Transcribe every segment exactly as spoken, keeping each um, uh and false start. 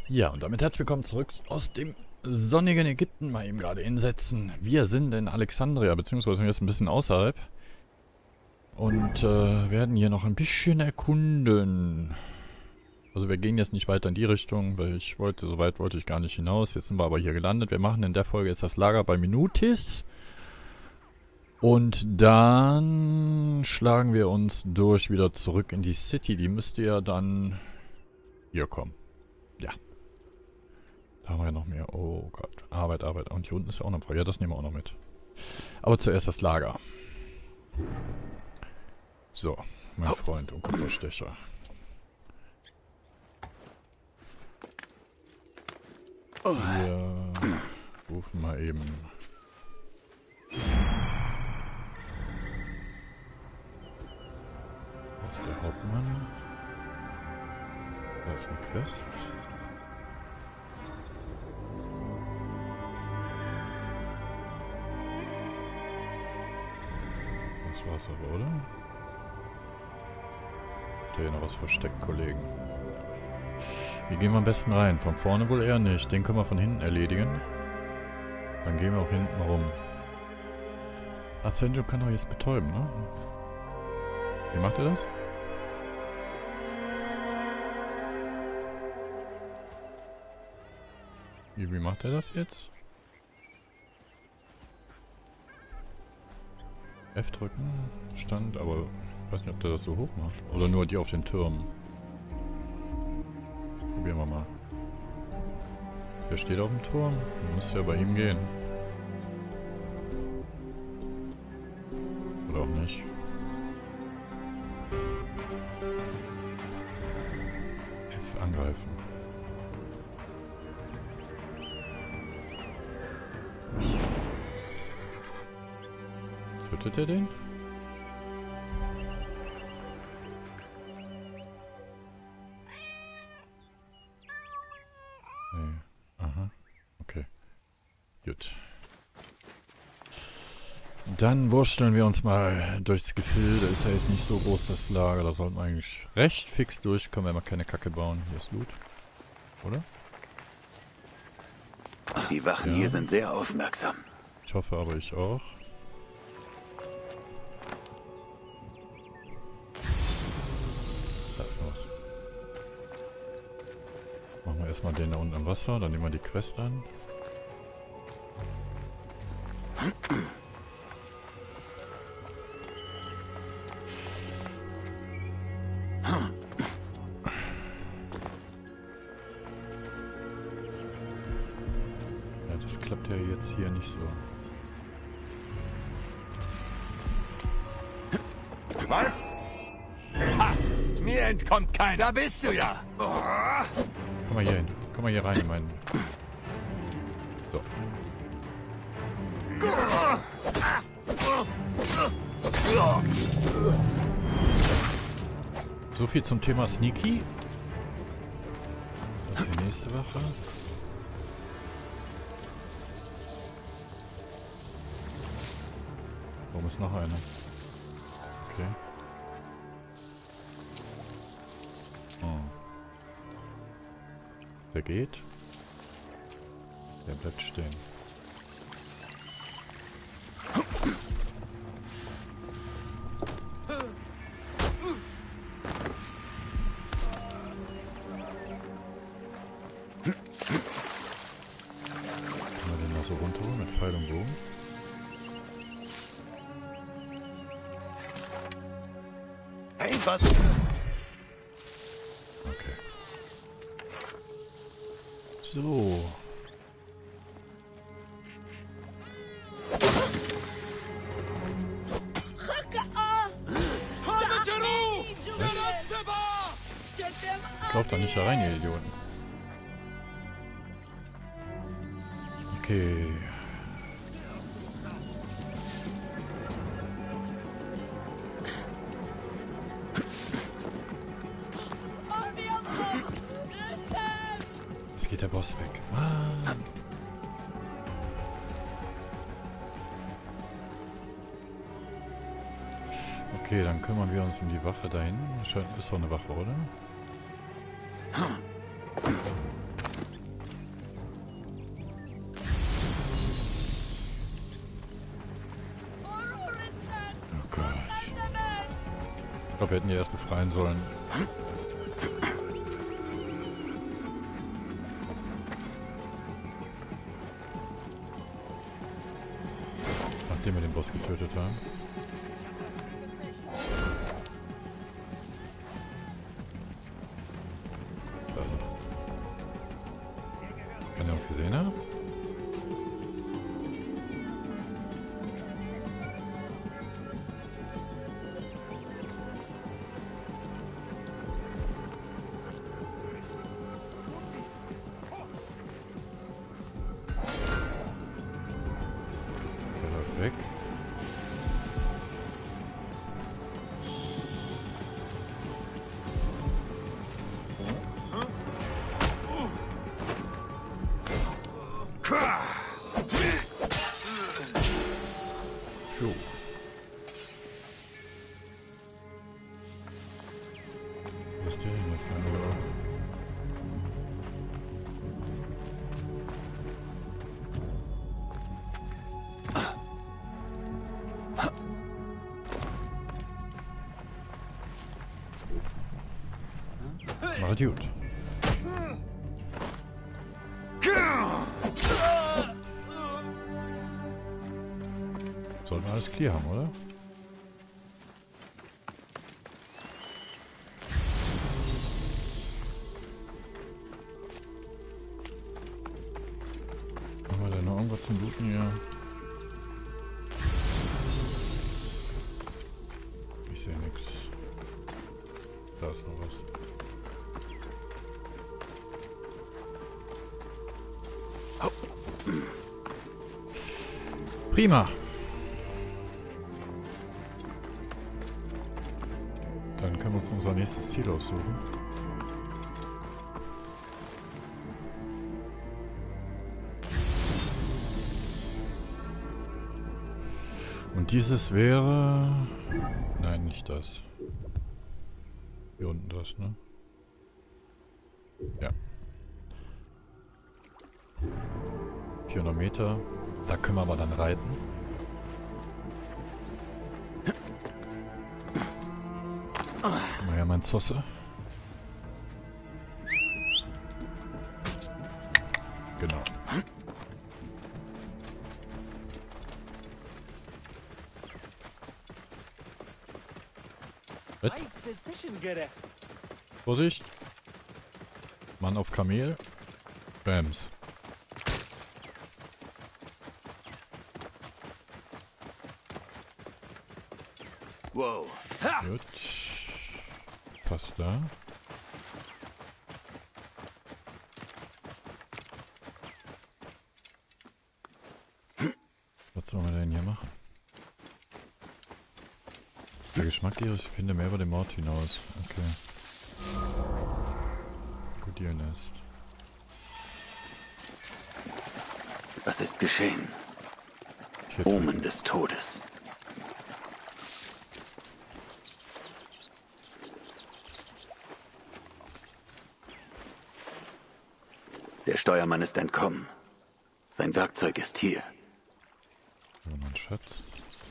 Ja, und damit herzlich willkommen zurück aus dem sonnigen Ägypten. Mal eben gerade hinsetzen. Wir sind in Alexandria, beziehungsweise jetzt ein bisschen außerhalb. Und äh, werden hier noch ein bisschen erkunden. Also wir gehen jetzt nicht weiter in die Richtung, weil ich wollte, so weit wollte ich gar nicht hinaus. Jetzt sind wir aber hier gelandet. Wir machen in der Folge jetzt das Lager bei Minutis. Und dann schlagen wir uns durch wieder zurück in die City. Die müsste ja dann hier kommen. Ja. Da haben wir ja noch mehr. Oh Gott. Arbeit, Arbeit. Und hier unten ist ja auch noch Feuer. Ja, das nehmen wir auch noch mit. Aber zuerst das Lager. So, mein Freund und Kupferstecher. Wir rufen mal eben. Das ist der Hauptmann. Da ist ein Quest. Das war's aber, oder? Hat hier noch was versteckt, Kollegen? Wie gehen wir am besten rein? Von vorne wohl eher nicht. Den können wir von hinten erledigen. Dann gehen wir auch hinten rum. Ascension kann doch jetzt betäuben, ne? Wie macht er das? Wie, wie macht er das jetzt? F drücken, Stand, aber ich weiß nicht, ob der das so hoch macht. Oder nur die auf den Türmen. Probieren wir mal. Der steht auf dem Turm. Müsste ja bei ihm gehen. Oder auch nicht. F angreifen. Tötet er den? Nee. Aha. Okay. Gut. Dann wursteln wir uns mal durchs Gefilde. Ist ja jetzt nicht so groß, das Lager. Da sollten wir eigentlich recht fix durchkommen, wenn wir keine Kacke bauen. Hier ist Loot. Oder? Die Wachen Ja. hier sind sehr aufmerksam. Ich hoffe aber ich auch. Da ist was. Machen wir erstmal den da unten am Wasser, dann nehmen wir die Quest an. Ja, das klappt ja jetzt hier nicht so. Was? Ha! Mir entkommt keiner. Da bist du ja. Komm mal hier hin. Komm mal hier rein in meinen... So. So viel zum Thema Sneaky. Das ist die nächste Wache. Warum ist noch eine? Okay. Oh. Der geht. Der bleibt stehen. Können wir den mal so runterholen mit Pfeil und Bogen? Hey, was? Okay. So. Jetzt lauft doch nicht da rein, ihr Idioten. Okay. Jetzt geht der Boss weg. Mann. Okay, dann kümmern wir uns um die Wache da hinten. Ist doch eine Wache, oder? glaube, wir hätten die erst befreien sollen. Nachdem wir den Boss getötet haben. Da ist er. Kann er uns gesehen haben? Weg. So. Was ist der denn jetzt lange da? War gut. Sollten wir alles clear haben, oder? Haben wir da noch irgendwas zum Looten hier? Ich sehe nichts. Da ist noch was. Prima. Dann können wir uns unser nächstes Ziel aussuchen. Und dieses wäre... Nein, nicht das. Hier unten das, ne? Ja. vierhundert Meter. Da können wir aber dann reiten. Mal ja mein Zosse. Genau. Was? Vorsicht! Mann auf Kamel. Bams. Wow. Gut. Passt da. Was soll man denn hier machen? Der Geschmack hier, ich finde mehr über den Mord hinaus. Okay. Studiernest. Was ist geschehen? Omen des Todes. Der Steuermann ist entkommen. Sein Werkzeug ist hier. So, mein Schatz.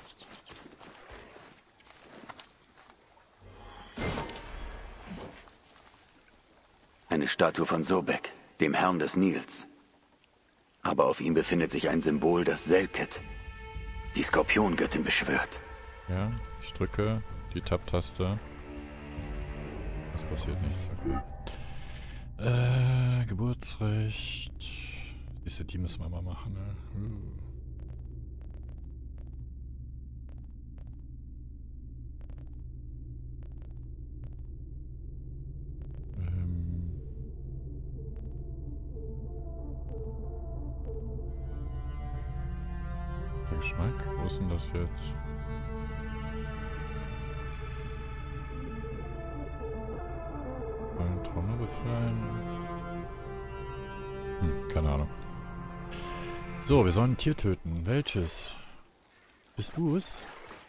Eine Statue von Sobek, dem Herrn des Nils. Aber auf ihm befindet sich ein Symbol, das Selket, die Skorpiongöttin, beschwört. Ja, ich drücke die Tab-Taste. Es passiert nichts, okay. Äh, Geburtsrecht. Diese, die müssen wir mal machen, ne? Uh. Ähm. Der Geschmack, wo ist denn das jetzt? Trommel befreien. Hm, keine Ahnung. So, wir sollen ein Tier töten. Welches? Bist du es?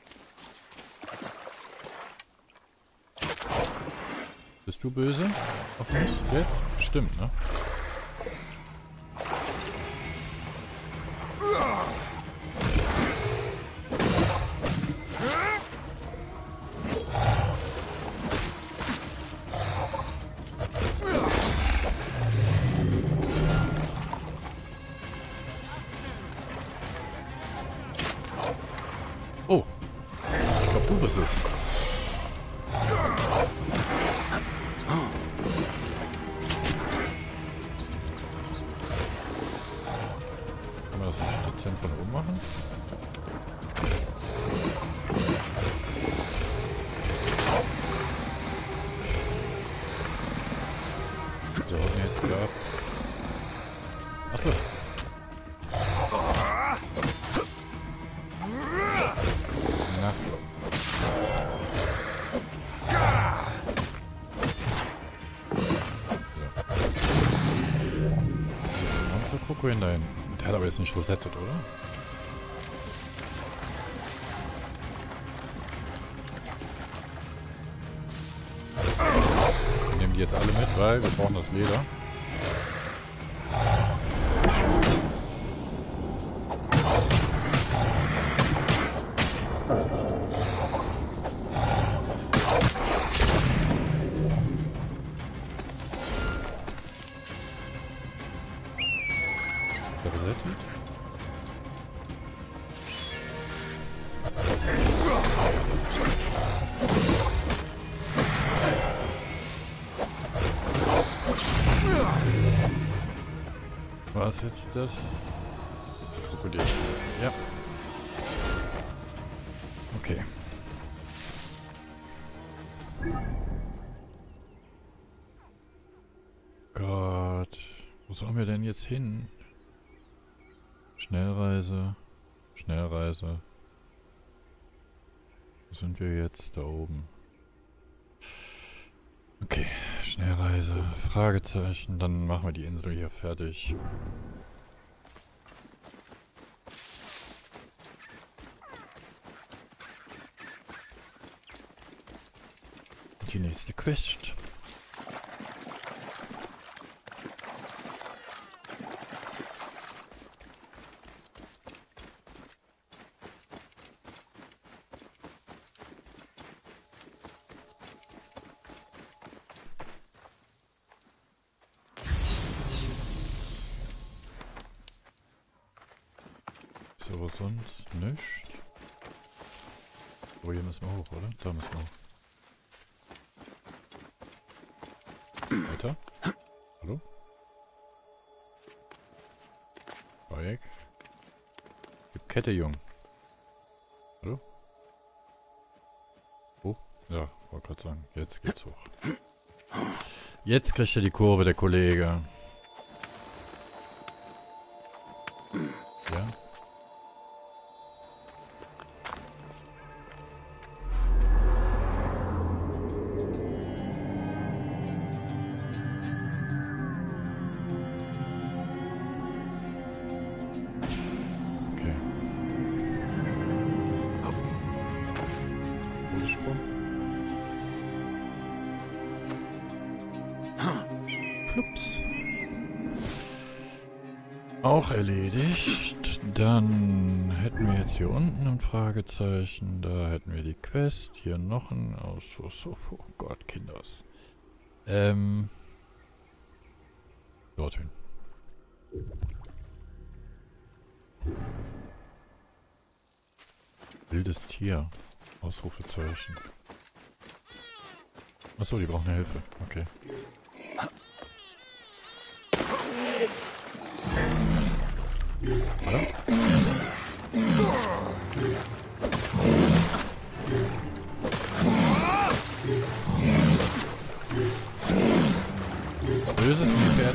Bist du böse? Auf mich? Jetzt? Stimmt, ne? ist es. Kann man das nicht dezent von oben machen? So, jetzt gab. Achso. Na. So. Monster Krokodil da hinten. Der hat aber jetzt nicht resettet, oder? Wir nehmen die jetzt alle mit, weil wir brauchen das Leder. Resettet. Was jetzt das? Das Krokodil ist das. Ja. Okay. Gott. Wo sollen wir denn jetzt hin? Schnellreise. Schnellreise. Wo sind wir jetzt? Da oben. Okay. Schnellreise. Fragezeichen. Dann machen wir die Insel hier fertig. Die nächste Quest. So, sonst nichts. Oh, hier müssen wir hoch, oder? Da müssen wir hoch. Weiter. Hallo? Dreieck. Gib Kette, Jung. Hallo? Oh, ja, wollte gerade sagen. Jetzt geht's hoch. Jetzt kriegt er die Kurve, der Kollege. Ja. Plups. Auch erledigt. Dann hätten wir jetzt hier unten ein Fragezeichen. Da hätten wir die Quest. Hier noch ein Ausschuss. Oh, oh Gott, Kinders. Ähm. Dorthin. Wildes Tier. Ausrufezeichen. Achso, die brauchen Hilfe. Okay. Hallo? Böses Pferd.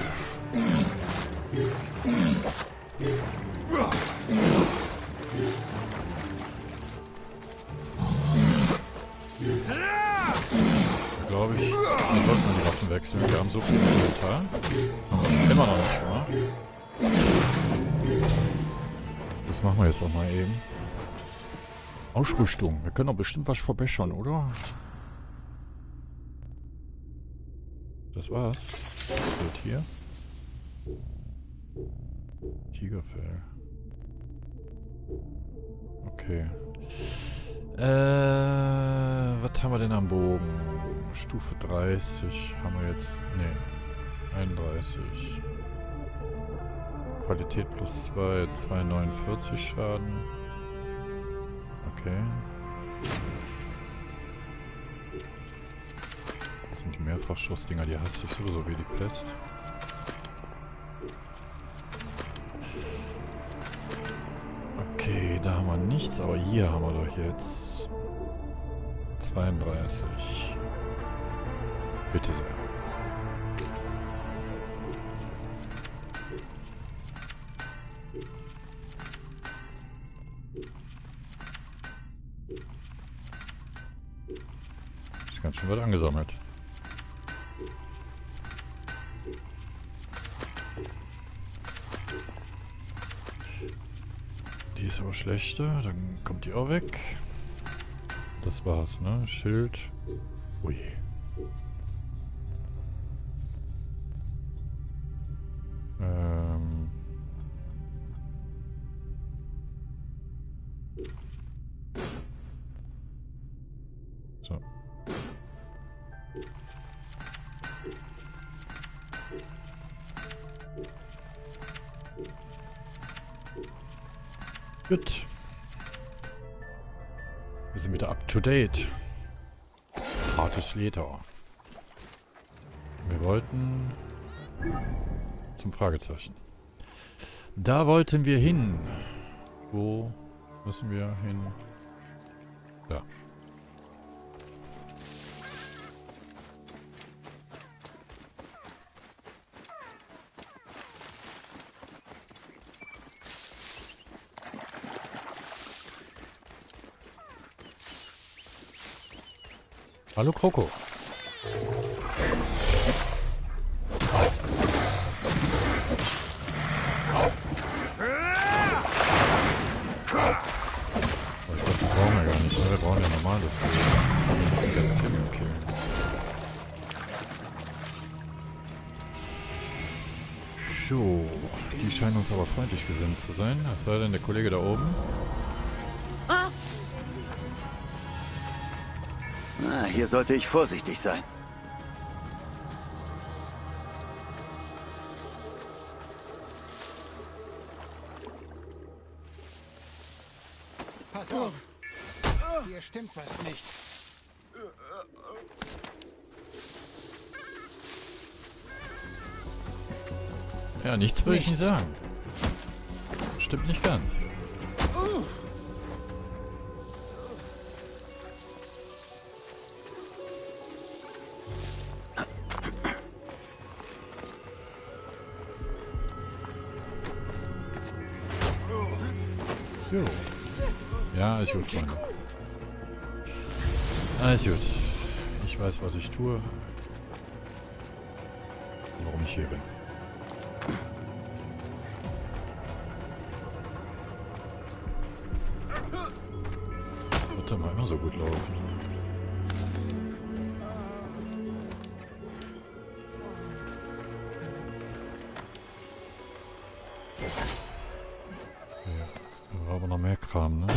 Glaube ich, wir sollten die Waffen wechseln. Wir haben so viel Inventar. Immer noch nicht gemacht. Das machen wir jetzt auch mal eben. Ausrüstung. Wir können doch bestimmt was verbessern, oder? Das war's. Was wird hier? Tigerfell. Okay. Äh, was haben wir denn am Bogen? Stufe dreißig haben wir jetzt. Ne, einunddreißig. Qualität plus zwei, zweihundertneunundvierzig Schaden. Okay. sind die Mehrfachschussdinger, die hasse ich sowieso wie die Pest. Okay, da haben wir nichts, aber hier haben wir doch jetzt zweiunddreißig. Bitte sehr. Ist ganz schön was angesammelt. Die ist aber schlechter, dann kommt die auch weg. Das war's, ne? Schild. Ui. Ähm. So. Gut. Wir sind wieder up to date. Hartes Leder. Wir wollten zum Fragezeichen. Da wollten wir hin. Wo müssen wir hin? Da. Hallo Kroko. Aber ich glaube, die brauchen wir gar nicht, ne? Wir brauchen ja normales Leben. Wir müssen ganz hin killen. So, die scheinen uns aber freundlich gesinnt zu sein. Was sei denn der Kollege da oben? Na, hier sollte ich vorsichtig sein. Pass auf! Hier stimmt was nicht. Ja, nichts würde ich nicht sagen. Stimmt nicht ganz. Jo. Ja, ist gut, Freunde. Alles gut. Ich weiß, was ich tue. Und warum ich hier bin. Wird doch mal immer so gut laufen. Aber noch mehr Kram, ne?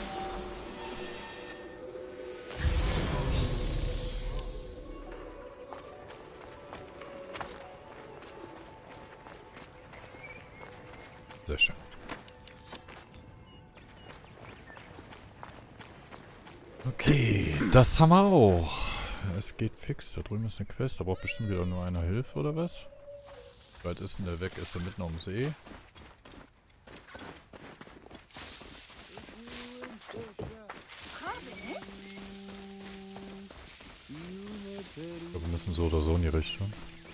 Sehr schön. Okay, das haben wir auch. Es geht fix. Da drüben ist eine Quest. Da braucht bestimmt wieder nur einer Hilfe, oder was? Wie weit ist denn der weg? Ist er mitten am See? Ich glaube, wir müssen so oder so in die Richtung.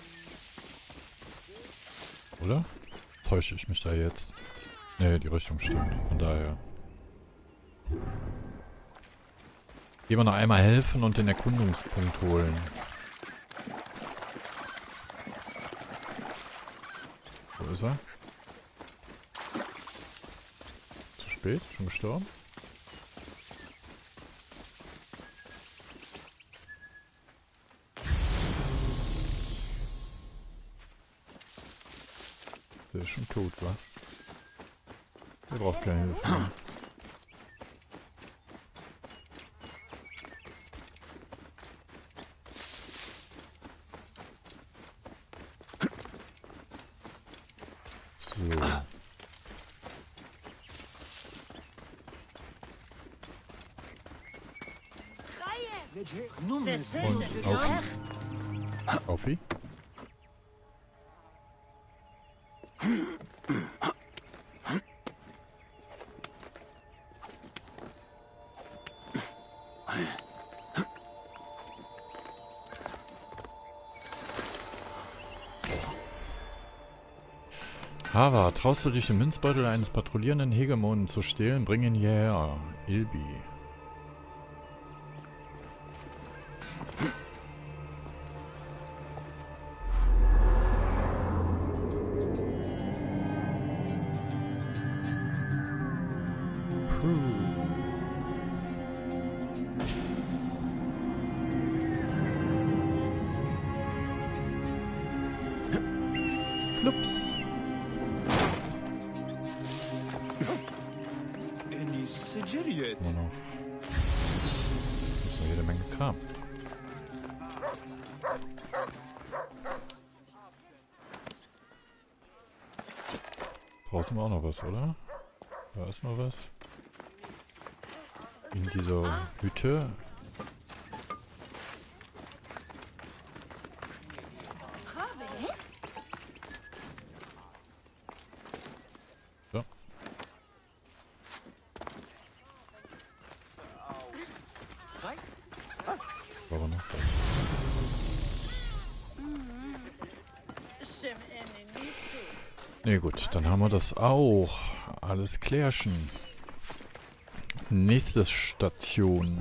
Oder? Täusche ich mich da jetzt? Ne, die Richtung stimmt. Von daher. Gehen wir noch einmal helfen und den Erkundungspunkt holen. Wo ist er? Zu spät? Schon gestorben? Der ist schon tot, wa? Der braucht keine Hilfe mehr. So. Und auf. Auf wie? Hava, traust du dich den Münzbeutel eines patrouillierenden Hegemonen zu stehlen? Bring ihn hierher. Ilbi. Puh. Flups. Immer noch. Das ist noch jede Menge Kram. Draußen war auch noch was, oder? Da ist noch was. In dieser Hütte. So. Aber noch das. Ne gut, dann haben wir das auch. Alles klärchen. Nächste Station.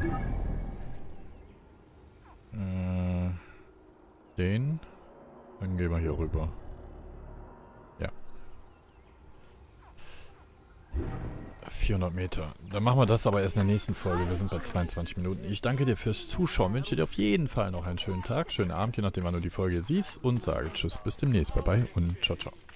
Äh, den. Dann gehen wir hier rüber. Ja. vierhundert Meter. Dann machen wir das aber erst in der nächsten Folge. Wir sind bei zweiundzwanzig Minuten. Ich danke dir fürs Zuschauen. Wünsche dir auf jeden Fall noch einen schönen Tag, schönen Abend, je nachdem wann du die Folge siehst. Und sage Tschüss, bis demnächst. Bye bye und ciao, ciao.